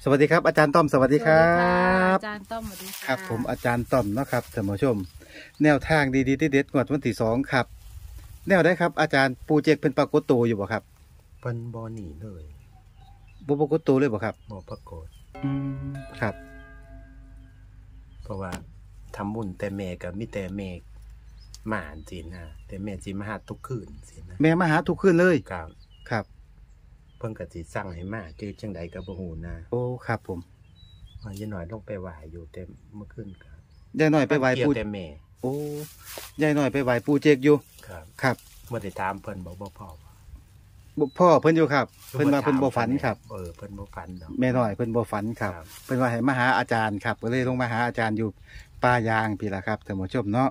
สวัสดีครับอาจารย์ต้อมสวัสดีครับอาจารย์ต้อมสวัสดีค่ะครับผมอาจารย์ต้อมเนาะครับท่านผู้ชมแนวทางดีๆเด็ดๆงวดวันที่2ครับแนวได้ครับอาจารย์ปูเจกเป็นปรากฏตัวอยู่บ่ครับเพิ่นบ่หนีเลยบ่ปรากฏตัวเลยบ่ครับบ่ปรากฏอืมครับเพราะว่าทำบุญแต่แม่ก็มีแต่แม่มาสินะแต่แม่สิมาหาทุกคืนสินะแม่มาหาทุกคืนเลยครับครับเพิ่นก็สิสั่งให้มาคือจังใดก็บ่ฮู้นะโอ้ครับผมยายน้อยลงไปไหว้อยู่แต่เมื่อคืนครับยายน้อยไปไหว้ปูแต่แม่โอ้ยายน้อยไปไหว้ปูเจกอยู่ครับครับเมื่อได้ถามเพิ่นบอกบ่พอพ่อเพิ่นอยู่ครับเพิ่นว่าเพิ่นบ่ฝันครับเพิ่นบ่ฝันดอกแม่น้อยเพิ่นบ่ฝันครับเพิ่นว่าให้มาหาอาจารย์ครับก็เลยลงมาหาอาจารย์อยู่ป่ายางพี่ล่ะครับท่านผู้ชมเนาะ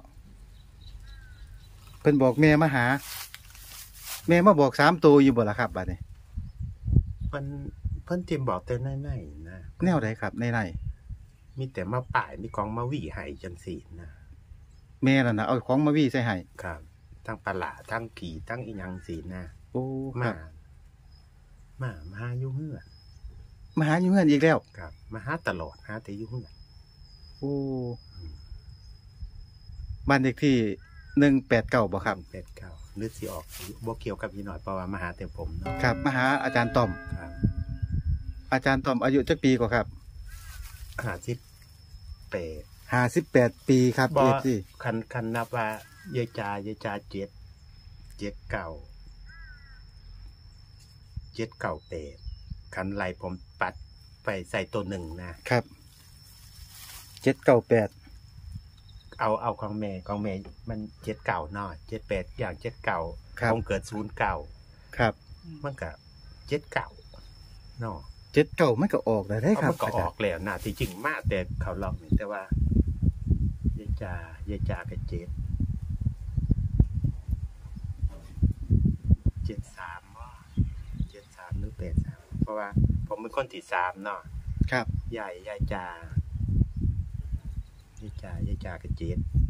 เพิ่นบอกแม่มาหาแม่มาบอก3ตัวอยู่บ่ล่ะครับบัดนี้เพิ่นสิบอกแต่ในๆนะแนวใดครับในมีแต่มาป่ายมีของมาหวี่ให้จังซี่นะแม่นั่นน่ะเอาของมาวี่ใส่ให้ครับทั้งปลาหลาทั้งผีทั้งอีหยังสินะโอ้ครับมาหาอยู่เฮือนมาหาอยู่เฮือนอีกแล้วครับมาหาตลอดหาแต่อยู่เฮือนโอ้บ้านเลขที่189บ่ครับ 189หรือสิออกบ่เกี่ยวกับพี่น้อยเพราะว่ามาหาแต่ผมเนาะครับมาหาอาจารย์ต้อมครับอาจารย์ต้อมอายุจักปีกว่าครับ 58 ปีครับบ่คันนับว่ายายจา798คันไล่ผมปัดไปใส่ตัว1นะครับ 798 เอาของแม่มัน79เนาะ78อย่าง79ผมเกิด09 ครับมันก็79เนาะ 79มันก็ออกได้ครับมันก็ออกแล้วนะที่จริงมาแต่เขาลองนี่แต่ว่ายายจาก็73ว่า73หรือ83เพราะว่าผมเป็นคนที่3เนาะครับยายจาก็7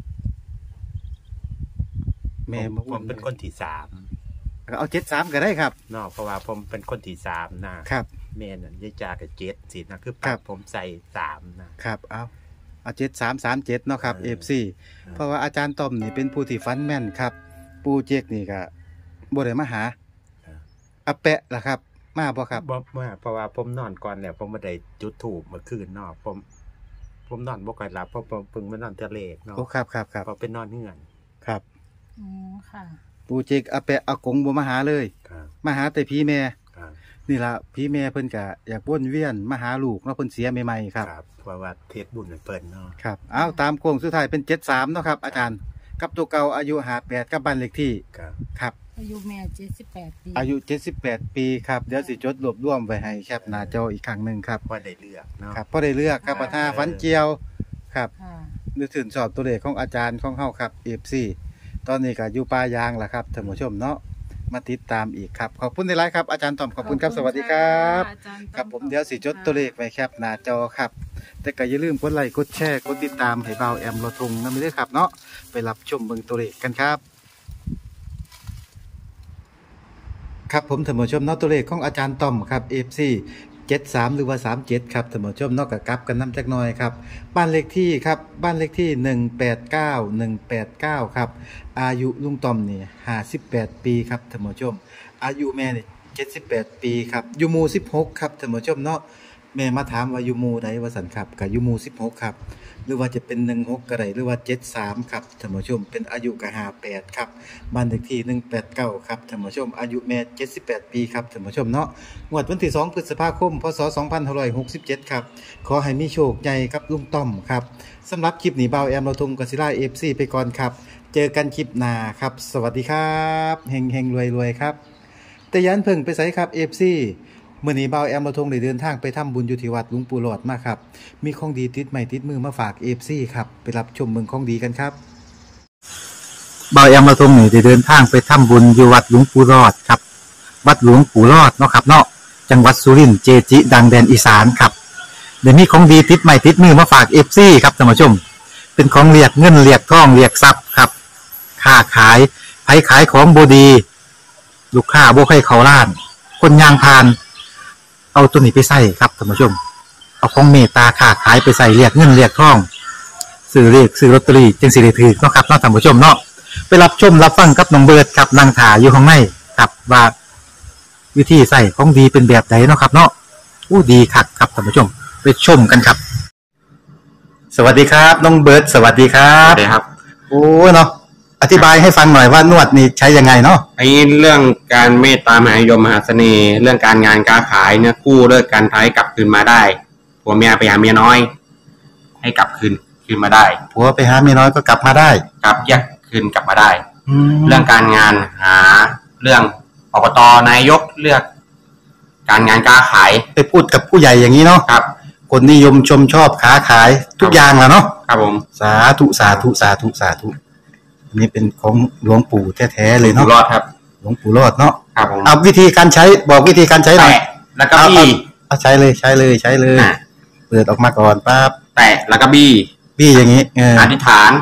แม่ผมเป็นคนที่3 เอา73ก็ได้ครับเนาะเพราะว่าผมเป็นคนที่3นะครับแม่นั่นยายจาก็7สินะคือปัดผมใส่3 นะครับเอา7337เนาะครับ FC เพราะว่าอาจารย์ต้อมนี่เป็นผู้ที่ฟันแม่นครับปูเจกนี่ก็บ่ได้มาหาอาแปะล่ะครับมาบ่ครับบ่มาเพราะว่าผมนอนก่อนแล้วผมบ่ได้จุดธูปเมื่อคืนเนาะผมนอนบ่ค่อยหลับเพราะผมเพิ่งมานอนทะเลเนาะโอ้ครับเพราะเป็นนอนเฮือนครับอ๋อค่ะปูเจกอาแปะอากงบ่มาหาเลยมาหาแต่พี่แม่นี่ล่ะพี่แม่เพิ่นก็อยากวนเวียนมาหาลูกเนาะเพิ่นเสียใหม่ๆครับเพราะว่าเทศบุญเพิ่นเนาะครับเอาตามโค้งสุดท้ายเป็น73เนาะครับอาจารย์กับตัวเก่าอายุ58กับบ้านเลขที่ครับอายุแม่78ปีอายุ78ปีครับเดี๋ยวสิจดรวบรวมไว้ให้แคปหน้าจออีกครั้งนึงครับพอได้เลือกเนาะครับพอได้เลือกครับประธานฟันเจียวครับนึกถึงสอบตัวเลขของอาจารย์ของเฮาครับ FC ตอนนี้ก็อยู่ป่ายางล่ะครับท่านผู้ชมเนาะมาติดตามอีกครับขอบคุณหลายๆครับอาจารย์ต้อมขอบคุณครับสวัสดีครับครับผมเดี๋ยวสิจดตัวเลขไว้แคปหน้าจอครับแต่ก็อย่าลืมกดไลค์กดแชร์กดติดตามให้เบาแอมเราทงนำไปด้วยครับเนาะไปรับชมเบิ่งตัวเลขกันครับครับผมท่านผู้ชมเนาะตัวเลขของอาจารย์ต้อมครับ FC 73หรือว่า37ครับท่านผู้ชมเนาะก็กลับกันนำจักหน่อยครับบ้านเลขที่ครับบ้านเลขที่189ครับอายุลุงต้อมนี่58ปีครับท่านผู้ชมอายุแม่นี่78ปีครับอยู่หมู่16ครับท่านผู้ชมเนาะแม่มาถามว่าอยู่หมู่ใดว่าซั่นครับก็อยู่หมู่16ครับหรือว่าจะเป็น16ก็ได้หรือว่า73ครับท่านผู้ชมเป็นอายุก็58ครับบ้านเลขที่189ครับท่านผู้ชมอายุแม่78ปีครับท่านผู้ชมเนาะงวดวันที่2พฤษภาคมพศ2567ครับขอให้มีโชคใหญ่ครับลุงต้อมครับสำหรับคลิปนี้เบาแอมเราทงกสิลา FC ไปก่อนครับเจอกันคลิปหน้าครับสวัสดีครับเฮงๆรวยๆครับแต่ยันเพิ่งไปไสครับ FCมื้อนี้เบาแอมเราทงได้เดินทางไปทำบุญอยู่ที่วัดหลวงปู่หลอดมาครับมีของดีติดไม้ติดมือมาฝาก FC ครับไปรับชมเมืองของดีกันครับเบาแอมเราทงนี่ได้เดินทางไปทำบุญอยู่วัดหลวงปู่หลอดครับวัดหลวงปู่หลอดเนาะครับเนาะจังหวัดสุรินทร์เจจิดังแดนอีสานครับเดี๋ยวมีของดีติดไม้ติดมือมาฝาก FC ครับท่านผู้ชมเป็นของเรียกเงินเรียกทองเรียกทรัพย์ครับค้าขายไผขายของบ่ดีลูกค้าบ่ใครเข้าร้านคนยางพานเอาตัวนี้ไปใส่ครับท่านผู้ชมเอาของเมตตาค้าขายไปใส่เรียกเงินเรียกทองซื้อเรียกซื้อลอตเตอรี่จึงสิได้ถือเนาะครับเนาะท่านผู้ชมเนาะไปรับชมรับฟังกับน้องเบิร์ดครับนางถาอยู่ข้างในครับว่าวิธีใส่ของดีเป็นแบบไหนเนาะครับเนาะอู้ดีคักครับท่านผู้ชมไปชมกันครับสวัสดีครับน้องเบิร์ดสวัสดีครัครับ บครับโอ้เนาะอธิบายให้ฟังหน่อยว่านวดนี่ใช้ยังไงเนาะไอ้เรื่องการเมตตามหานิยมมหาเสน่ห์ เรื่องการงานการขายเนี่ยกู้เลิกการท้ายกลับคืนมาได้ผัวเมียไปหาเมียน้อย ให้กลับคืนมาได้ผัวไปหาเมียน้อยก็กลับมาได้กลับแยกคืนกลับมาได้แล้เรื่วองการงานหาเรื่องอบตนายกเลือก การงานการขายไปพูดกับผู้ใหญ่อย่างนี้เนาะครับคนนิยมชมชอบค้าขายทุกอย่างแหล้วเนาะครับผมสาธุสาธุสาธุสาธุอันนี้เป็นของหลวงปู่แท้ๆเลยอยู่เนาะรอดครับหลวงปู่รอดเนาะครับผมเอาวิธีการใช้บอกวิธีการใช้หน่อยแตะแล้วก็บี้เอาใช้เลยใช้เลยใช้เลยอ่ะเปิดออกมาก่อนปั๊บแตะแล้วก็บี้พี่อย่างนี้เอออธิษฐาน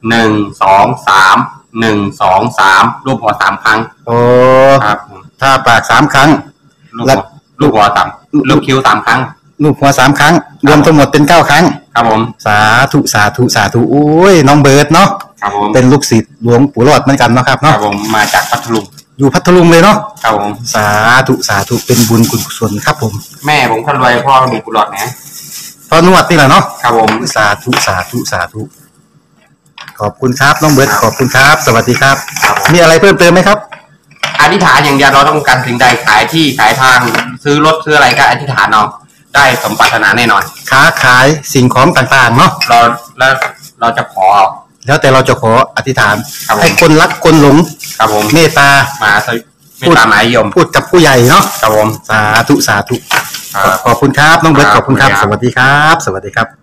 1 2 3 1 2 3รูปหัวสามครั้งโอ้ครับผมถ้าปากสามครั้งลูกแล้หัววลูกหัวสามลูกคิ้วสามครั้งลูกหัวสามครั้ง รวมทั้งหมดเป็น9ครั้งครับผมสาธุสาธุสาธุโอ้ยน้องเบิร์ดเนาะครับผมเป็นลูกศิษย์หลวงปู่รอดเหมือนกันเนาะครับครัเนาะบผมมาจากพัทลุงอยู่พัทลุงเลยเนาะครับผมสาธุสาธุเป็นบุญคุณกุศลครับผมแม่ผมคนรวยพ่อมีกุหลาบนะพอนวดนี่แหละเนาะครับผมสาธุสาธุสาธุขอบคุณครับน้องเบิร์ดขอบคุณครับ สวัสดีครับครับผมมีอะไรเพิ่มเติมไหมครับอธิษฐานอย่างเดียวเราต้องการสิ่งใดขายที่ขายทางซื้อรถซื้ออะไรก็อธิษฐานเอาได้สมปรารถนาแน่นอนค้าขายสิ่งของต่างๆเนาะเราจะขอแล้วแต่เราจะขออธิษฐานครับผมให้คนรักคนหลงครับผมเมตตามาสวิไม่ตามหมายยมพูดกับผู้ใหญ่เนาะครับผมสาธุสาธุครับขอบคุณครับน้องเบิร์ตคขรับอบคุณครับขอบสคุณครับวัสดีครับ สวัสดีครับ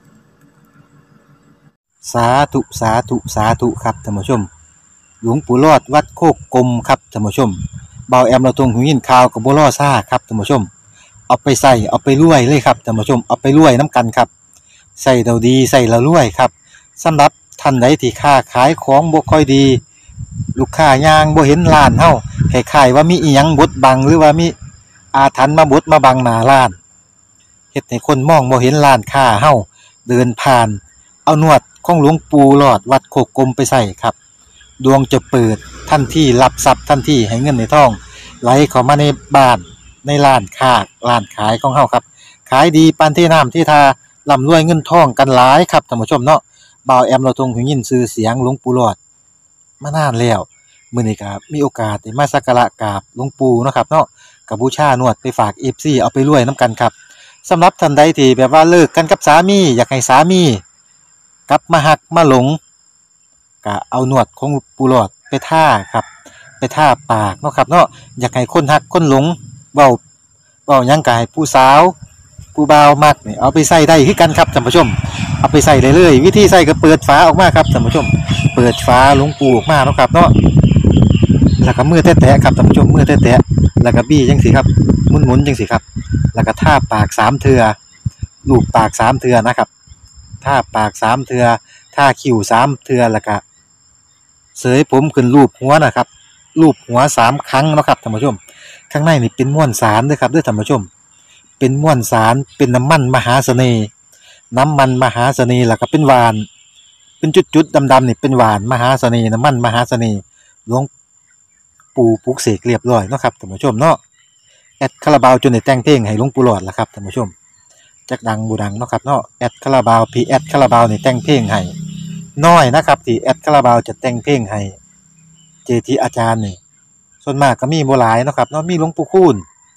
สาธุสาธุสาธุครับท่านผู้ชม หลวงปู่รอดวัดโคกกลมครับท่านผู้ชมเบาแอมเราตรงหูยินข่าวกับบัวล่อซ่าครับท่านผู้ชม เอาไปใส่เอาไปรวยเลยครับท่านผู้ชมเอาไปรวยน้ำกันครับใส่เราดีใส่เรารวยครับสำหรับท่านใดที่ค้าขายของบ่ค่อยดี ลูกค้ายางบ่เห็นร้านเฮาคล้ายๆว่ามีอีหยังบดบังหรือว่ามีอาถรรพ์มาบดมาบังหน้าร้านเฮ็ดให้คนมองบ่เห็นร้านค้าเฮาเดินผ่าน เอานวดของหลวงปู่หลอดวัดโคกกลมไปใส่ครับดวงจะเปิดทันทีรับทรัพย์ทันทีให้เงินในท้องไหลเข้ามาในบ้านในร้านค้าร้านขายของเฮาครับขายดีปานที่น้ำที่ทาร่ำรวยเงินทองกันหลายครับท่านผู้ชมเนาะบ่าวแอมเราทรงหูยินชื่อเสียงหลวงปู่หลอดมานานแล้วมื้อนี้ก็มีโอกาสได้มาสักการะกราบหลวงปู่เนาะครับเนาะก็บูชานวดไปฝาก FC เอาไปรวยนํกันครับสำหรับท่านใดที่แบบว่าเลิกกันกับสามีอยากให้สามีกลับมาหักมาหลงก็เอานวดของปู่หลอดไปท่าครับไปท่าปากเนาะครับเนาะอยากให้คนหักคนหลงเว้าหยังก็ให้ผู้สาวผู้บ่าวมักนี่เอาไปใส่ได้คือกันครับท่านผู้ชมเอาไปใส่ได้เลยวิธีใส่ก็เปิดฝาออกมาครับท่านผู้ชมเปิดฝาหลวงปู่ออกมาเนาะครับเนาะแล้วก็มือแตะๆครับท่านผู้ชมมือแตะๆแล้วก็บี้จังซี่ครับหมุนๆจังซี่ครับแล้วก็ท่าปาก3เทื่อลูบปาก3เทื่อนะครับท่าปาก3เทื่อท่าคิ้ว3เทื่อแล้วก็เสยผมขึ้นรูปหัวนะครับรูปหัว3ครั้งเนาะครับท่านผู้ชมข้างในนี่เป็นม้วนสารเด้อครับเด้อท่านผู้ชมเป็นม้วนสารเป็นน้ำมันมหาเสน่ห์น้ำมันมหาเสน่ห์แล้วก็เป็นหวานเป็นจุดๆดำๆนี่เป็นหวานมหาเสน่ห์น้ำมันมหาเสน่ห์หลวงปู่ปลุกเสกเรียบร้อยเนาะครับท่านผู้ชมเนาะแอดคาราบาวจนได้แต่งเพลงให้หลวงปู่หลอดล่ะครับท่านผู้ชมจักดังบูดังเนาะครับเนาะแอดคาราบาวพีแอดคาราบาวนี่แต่งเพลงให้น้อยนะครับที่แอดคาราบาวจะแต่งเพลงให้เจทีอาจารย์นี่ส่วนมากก็มีบ่หลายเนาะครับเนาะมีหลวงปู่คูณ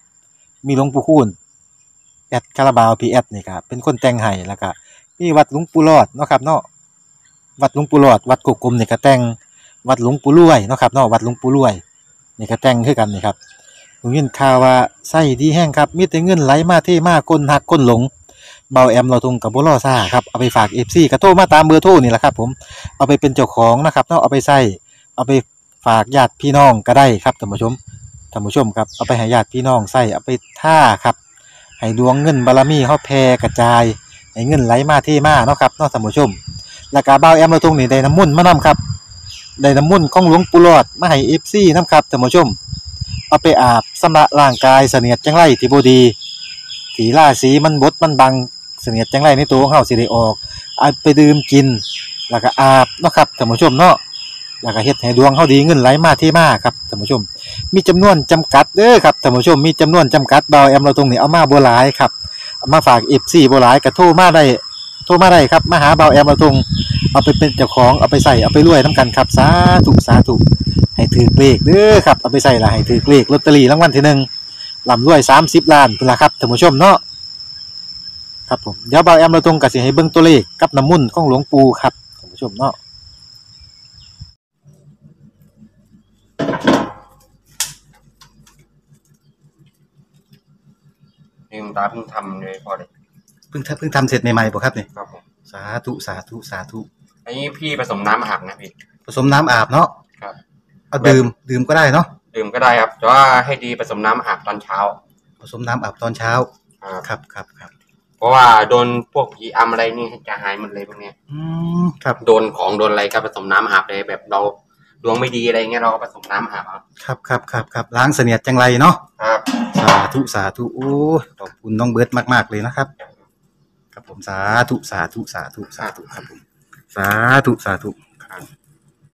แอดคาราบาวพีแอดนี่ครับเป็นคนแต่งให้แล้วก็มีวัดหลวงปู่หลอดเนาะครับเนาะวัดหลวงปู่หลอดวัดโคกกลมนี่ก็แต่งวัดหลวงปู่รวยเนาะครับเนาะวัดหลวงปู่รวยนี่ก็แต่งคือกันนี่ครับผมยินข่าวว่าไส้ดีแห้งครับมีแต่เงินไหลมาเทมาคนหักคนหลงเบาแอมเราทงกับบ่รอซ่าครับเอาไปฝาก FC ก็โทรมาตามเบอร์โทรนี่แหละครับผมเอาไปเป็นเจ้าของนะครับเนาะเอาไปใส่เอาไปฝากญาติพี่น้องก็ได้ครับท่านผู้ชมครับเอาไปให้ญาติพี่น้องใส่เอาไปท่าครับให้ดวงเงินบารมีเฮาแผ่กระจายให้เงินไหลมาเทมาเนาะครับเนาะท่านผู้ชมแล้วก็เบาแอมเราทงนี่ได้น้ำมนต์มานํครับได้น้ำมนต์ของหลวงปู่หลอดมาให้ FC นํครับท่านผู้ชมเอาไปอาบชำระร่างกายเสนียดจังไรที่บ่ดีที่ราศีมันบดมันบังเสนียดจังไรในตัวของเฮาสิได้ออกเอาไปดื่มกินแล้วก็อาบเนาะครับท่านผู้ชมเนาะแล้วก็เฮ็ดให้ดวงเฮาดีเงินไหลมาเทมาครับท่านผู้ชมมีจำนวนจำกัดเด้อครับท่านผู้ชมมีจำนวนจำกัดเบาแอมเราตรงนี้เอามาบ่หลายครับเอามาฝาก FC บ่หลายก็โทรมาได้ครับมาหาเบาแอมเราตรงเอาไปเป็นเจ้าของเอาไปใส่เอาไปรวยนํกันครับสาธุให้ถือเลขเด้อครับเอาไปใส่ละให้ถือเลขลอตเตอรี่รางวัลที่หนึ่งร่ำรวย30ล้านพุ่นล่ะครับท่านผู้ชมเนาะครับผมเดี๋ยวเบาแอมเราตรงก็สิให้เบิ่งตัวเลขกับน้ำมนต์ของหลวงปู่ครับท่านผู้ชมเนาะนี่คุณตาเพิ่งทำเลยพอเลยเพิ่งทำเสร็จใหม่ๆบ่ครับนี่ครับผมสาธุอันนี้พี่ผสมน้ำอาบนะพี่ผสมน้ำอาบเนาะครับเอาดื่มก็ได้เนาะดื่มก็ได้ครับแต่ว่าให้ดีผสมน้ำอาบตอนเช้าผสมน้ำอาบตอนเช้า ครับเพราะว่าโดนพวกผีอำอะไรนี่จะหายหมดเลยพวกเนี้ยครับโดนของโดนอะไรก็ผสมน้ำอาบเลยแบบเราดวงไม่ดีอะไรเงี้ยเราก็ผสมน้ำอาบครับล้างเสนียดจังไรเนาะครับสาธุโอ้ขอบคุณน้องเบิร์ดมากๆเลยนะครับครับผมสาธุครับผมสาธุครับ